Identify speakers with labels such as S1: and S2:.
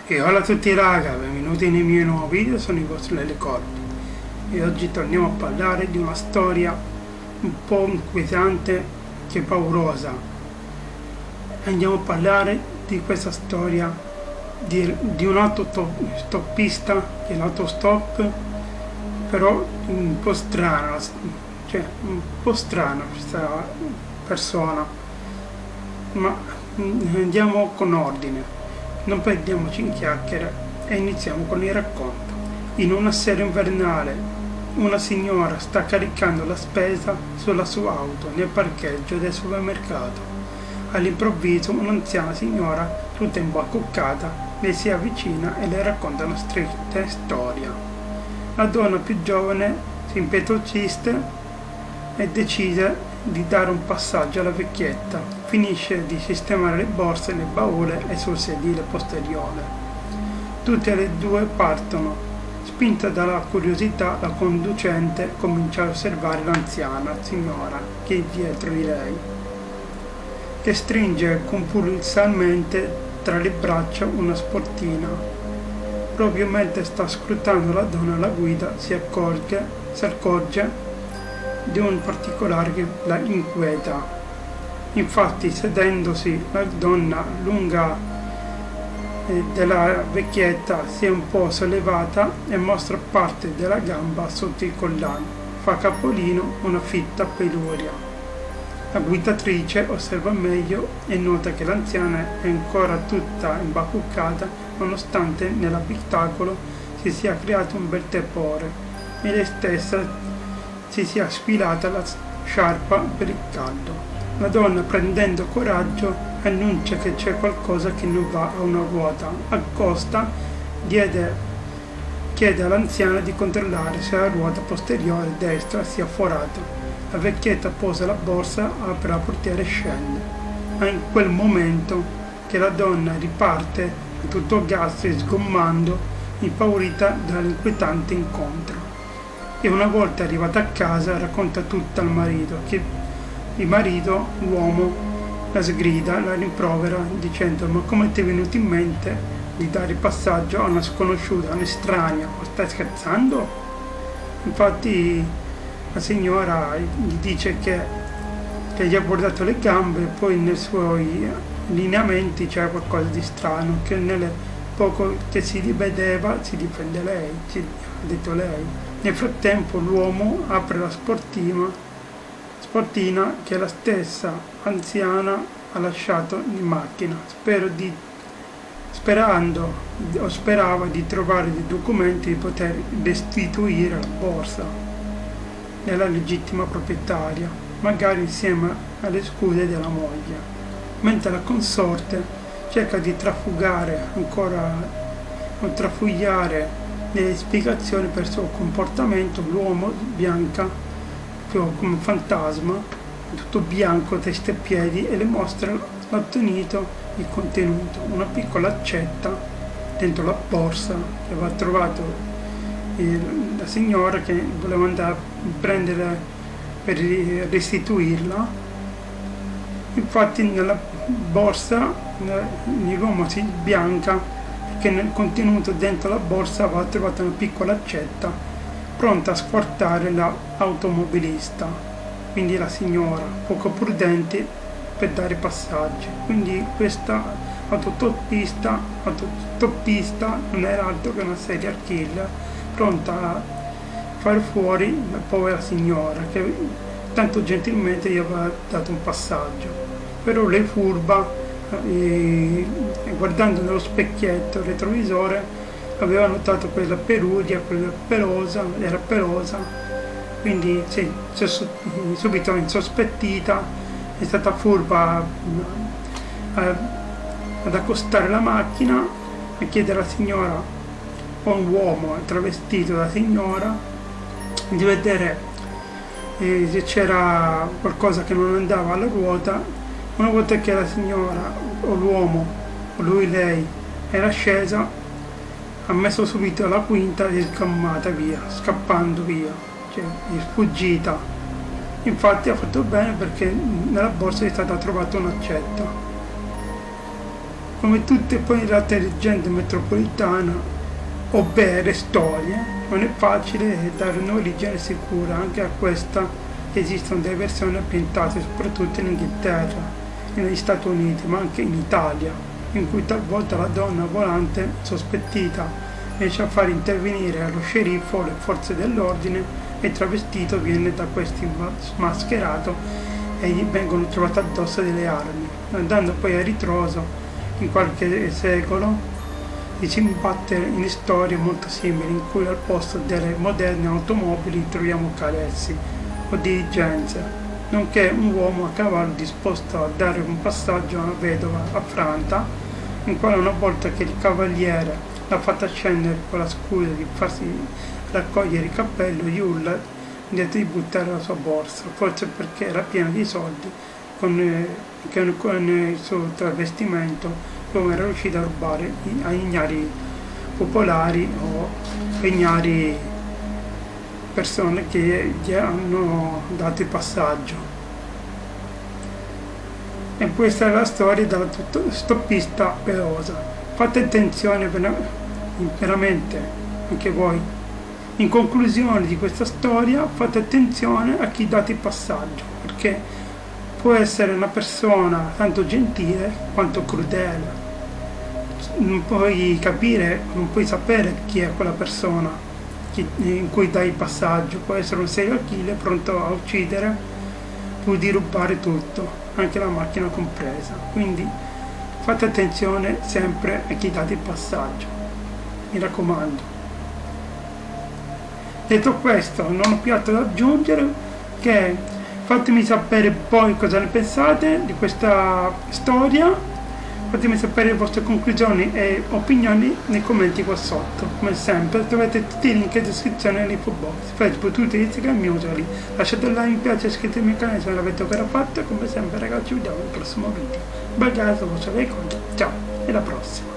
S1: E hola a tutti raga, benvenuti nei miei nuovi video, sono il vostro Lele Corpi e oggi torniamo a parlare di una storia un po' inquietante che paurosa. Andiamo a parlare di questa storia di un autostoppista, che è l'autostop, però un po' strana, questa persona, ma andiamo con ordine. Non perdiamoci in chiacchiere e iniziamo con il racconto. In una sera invernale, una signora sta caricando la spesa sulla sua auto nel parcheggio del supermercato. All'improvviso un'anziana signora, tutta imbacuccata, le si avvicina e le racconta una triste storia. La donna più giovane si impetuosisce e decide di dare un passaggio alla vecchietta. Finisce di sistemare le borse nel baule e sul sedile posteriore. Tutte e due partono. Spinta dalla curiosità, la conducente comincia a osservare l'anziana signora che è dietro di lei, che stringe compulsivamente tra le braccia una sportina. Proprio mentre sta scrutando la donna alla guida si accorge di un particolare che la inquieta. Infatti, sedendosi, la donna lunga della vecchietta si è un po' sollevata e mostra parte della gamba sotto il collane. Fa capolino una fitta peluria. La guidatrice osserva meglio e nota che l'anziana è ancora tutta imbacuccata, nonostante nell'abitacolo si sia creato un bel tepore e lei stessa si sia sfilata la sciarpa per il caldo. La donna, prendendo coraggio, annuncia che c'è qualcosa che non va a una ruota. Accosta, chiede all'anziana di controllare se la ruota posteriore destra sia forata. La vecchietta posa la borsa, apre la portiera e scende. Ma in quel momento che la donna riparte a tutto gas sgommando, impaurita dall'inquietante incontro. E una volta arrivata a casa racconta tutto al marito, che il marito, l'uomo, la sgrida, la rimprovera dicendo: ma come ti è venuto in mente di dare passaggio a una sconosciuta, a un'estranea? Ma stai scherzando? Infatti la signora gli dice che gli ha guardato le gambe e poi nei suoi lineamenti c'era qualcosa di strano, che nelle poco che si rivedeva si difende lei, ha detto lei. Nel frattempo l'uomo apre la sportina che la stessa anziana ha lasciato in macchina, sperava di trovare dei documenti di poter restituire la borsa nella legittima proprietaria, magari insieme alle scuse della moglie. Mentre la consorte cerca di trafuggare le spiegazioni per il suo comportamento, l'uomo sbianca come un fantasma, tutto bianco, testa e piedi, e le mostra l'ottenuto, il contenuto, una piccola accetta dentro la borsa che aveva trovato la signora, che voleva andare a prendere per restituirla. Infatti nella borsa l'uomo si sbianca perché nel contenuto dentro la borsa aveva trovato una piccola accetta pronta a squartare l'automobilista, quindi la signora, poco prudente per dare passaggi. Quindi questa autostoppista non era altro che una serial killer pronta a far fuori la povera signora, che tanto gentilmente gli aveva dato un passaggio. Però lei furba, guardando nello specchietto retrovisore, aveva notato quella peluria, quella era pelosa, quindi si è subito insospettita, è stata furba ad accostare la macchina e chiedere alla signora o un uomo travestito da signora di vedere se c'era qualcosa che non andava alla ruota. Una volta che la signora o l'uomo o lei era scesa, ha messo subito la quinta e è scammata via, scappando via, cioè è sfuggita. Infatti ha fatto bene, perché nella borsa è stata trovata un'accetta. come tutte poi le leggende metropolitane o vere storie, non è facile dare un'origine sicura anche a questa. Esistono delle versioni ambientate soprattutto in Inghilterra, negli Stati Uniti, ma anche in Italia, in cui talvolta la donna volante sospettita riesce a far intervenire lo sceriffo o le forze dell'ordine e il travestito viene da questi mascherato e gli vengono trovate addosso delle armi, andando poi a ritroso in qualche secolo e si imbatte in storie molto simili in cui al posto delle moderne automobili troviamo caressi o diligenze, nonché un uomo a cavallo disposto a dare un passaggio a una vedova affranta, in quale una volta che il cavaliere l'ha fatta scendere con la scusa di farsi raccogliere il cappello, gli urla di buttare la sua borsa, forse perché era piena di soldi con il suo travestimento come era riuscito a rubare ai ignari popolari o ignari persone che gli hanno dato il passaggio. E questa è la storia della stoppista pelosa. Fate attenzione veramente, anche voi. In conclusione di questa storia, fate attenzione a chi date il passaggio, perché può essere una persona tanto gentile quanto crudele. Non puoi capire, non puoi sapere chi è quella persona in cui dai il passaggio. Può essere un serial killer pronto a uccidere pur di rubare tutto, anche la macchina compresa. Quindi fate attenzione sempre a chi date il passaggio, mi raccomando. Detto questo, non ho più altro da aggiungere che fatemi sapere poi cosa ne pensate di questa storia. Fatemi sapere le vostre conclusioni e opinioni nei commenti qua sotto. Come sempre trovate tutti i link in descrizione nell'info box, Facebook, Twitter, Instagram, Musical.ly. Lasciate un like, mi piace, iscrivetevi al mio canale se non l'avete ancora fatto e come sempre ragazzi ci vediamo nel prossimo video. Bye guys, ciao e alla prossima.